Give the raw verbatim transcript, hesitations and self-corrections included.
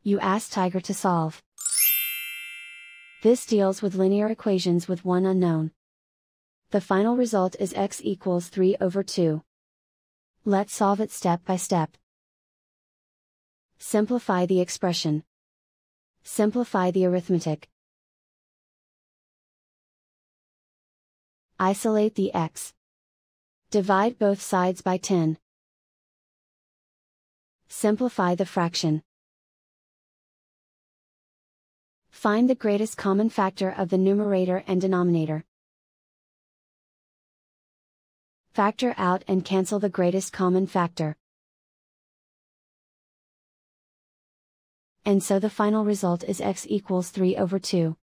You ask Tiger to solve. This deals with linear equations with one unknown. The final result is x equals three over two. Let's solve it step by step. Simplify the expression. Simplify the arithmetic. Isolate the x. Divide both sides by ten. Simplify the fraction. Find the greatest common factor of the numerator and denominator. Factor out and cancel the greatest common factor. And so the final result is x equals three over two.